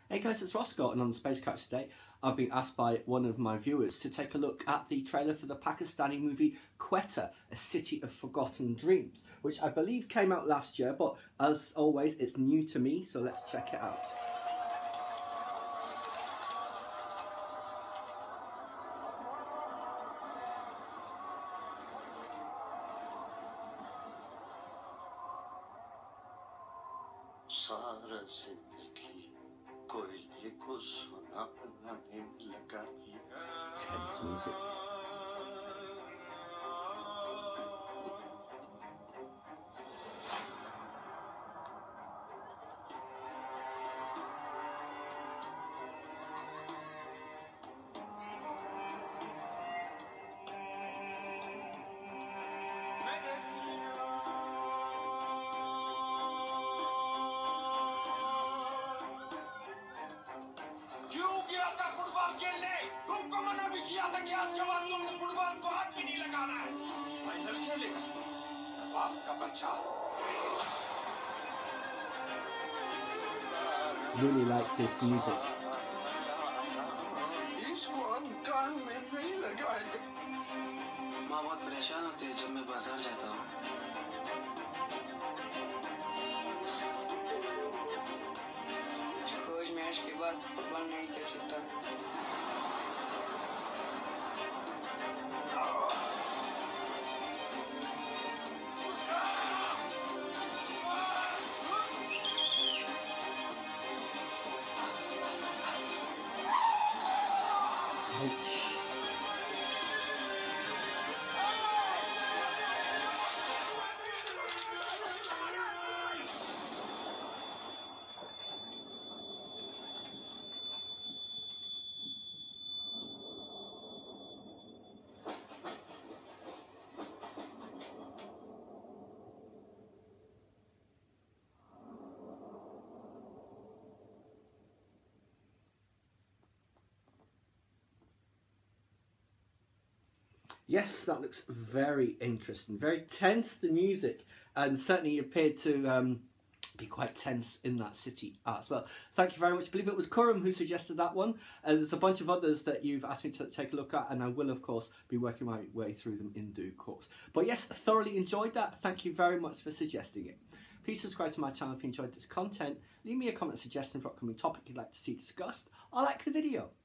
Hey guys, it's Roscoe, and on the Space Couch today I've been asked by one of my viewers to take a look at the trailer for the Pakistani movie Quetta, A City of Forgotten Dreams, which I believe came out last year, but as always it's new to me, so let's check it out. Tense music. Really like this music. माँ बहुत परेशान होती है जब मैं बाजार जाता हूँ। कोच मैच के बाद फुटबॉल नहीं खेल सकता। Yes, that looks very interesting, very tense, the music, and certainly appeared to be quite tense in that city as well. Thank you very much. I believe it was Kurum who suggested that one, and there's a bunch of others that you've asked me to take a look at, and I will of course be working my way through them in due course. But yes, thoroughly enjoyed that. Thank you very much for suggesting it. Please subscribe to my channel if you enjoyed this content. Leave me a comment suggesting for upcoming topic you'd like to see discussed. I like the video.